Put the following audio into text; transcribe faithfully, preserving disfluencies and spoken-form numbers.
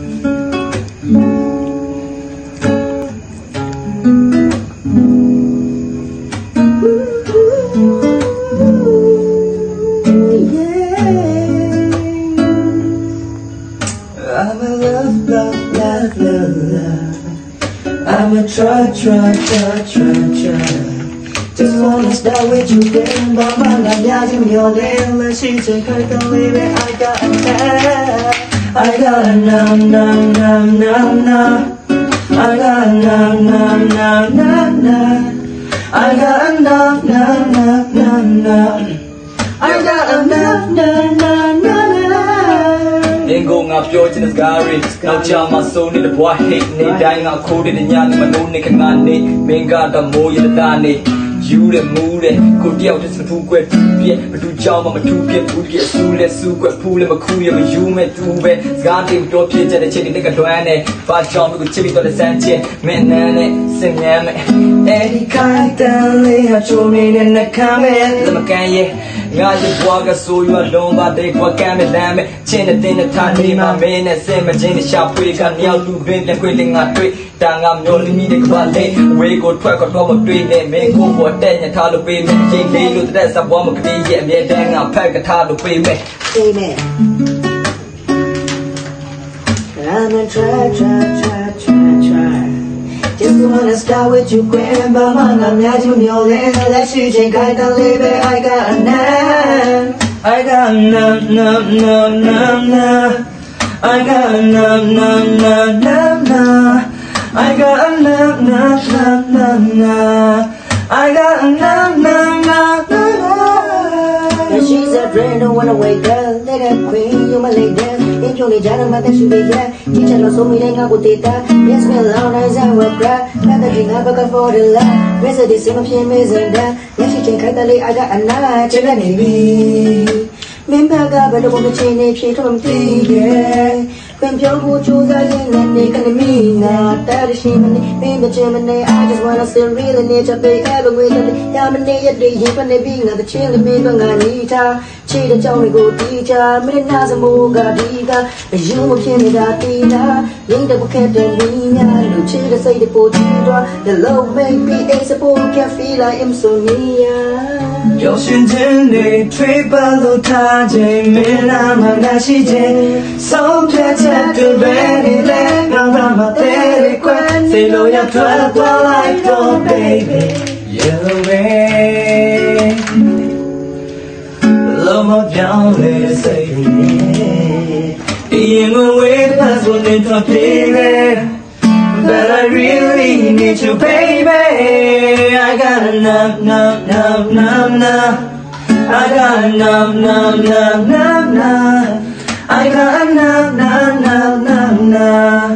I'm a love, love, love, love, love. I'm a try, try, try, try, try. Just wanna start with you, baby. But my life, yeah, give me your name. Let's see, take her, don't leave it. I got a now. I got a now, now, now, now, now. I got a now, now, now, now, now. I got a now, now, now, now, now. I got a now, now, now, now, now. Go up your in the sky, now jam my soul in the boy hate, dying out cold in the young man, no nick and money, main got the more in the dani. You the mood, could be out just two quick, but to jump on my two get, would get soon, let's soon, pool and a cool, you met two bed, Scanty, door pitch and a chicken, like a duane, fast jump with chili to the Sanchez, men, sing yam, any kind of lay, I show me in the comment, the Macay. I just walk a soul, you alone, but they walk at me, damn it. Chin a dinner time, my main and same as Jenny Shop, we can yell to bring and quitting a tree. Dang, I'm the only meeting about day. We go track or come a tree, they may go for ten and tell the way, make they look at some woman could be yet, me dang, I'll pack a towel to pay me. Amen. I'm a try, try, try, try, try. Just wanna start with you, grandma, I'm not you, your land, let's you take I don't live it, I got a now. I got a now, now, now, now, now. I got a now, now, now, now, now. I got a now, now, now, now, now. I got a now, now, now, now, now. And she's a friend, don't wanna wake up, let her queen, you my lady. If you need to make you be here, teacher no so me lenga butita. Yes, me alone as I will cry. Never drink up a for the life. Rest of this same of him is in there. Yes, she can cut the lay. I got a night. Check a baby. Mimbaga, but the woman chain if she told me. When you go to the lane and they can mean that that is him and me, but Gemini. I just wanna see real nature. They ever with the Yamane at the hip and they being at the chill and me, Banganita. Cheetah, Johnny, go teacher, Midnight, Moga, Diga, a Jum of Kimida, Tina, Linda Bucket and Nina, Lucia, say the Potida, the love may be a support, can feel like him so near. Yoshin Jenny, Triple Taji, Minama Nashi J, so catch to Benny Leg, Mama Telequan, say Loya twelve, like oh baby, yellow way. Love my down, let's say, in a way, that's what it's a baby. But I really need you, baby. I got a numb, numb, numb, numb, numb. I got a numb, numb, numb, numb, numb. I got a numb, numb, numb, numb, numb.